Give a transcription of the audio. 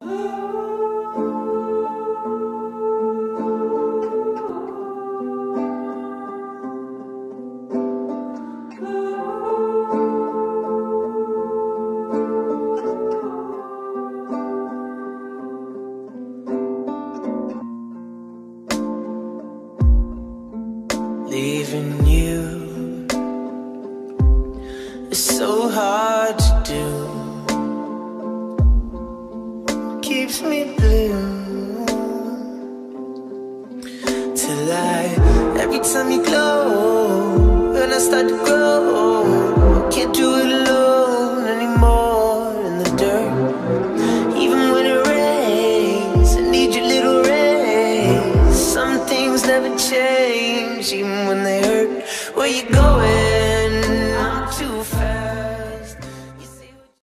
Leaving you is so hard to do. Keeps me blue till every time you glow and I start to grow, can't do it alone.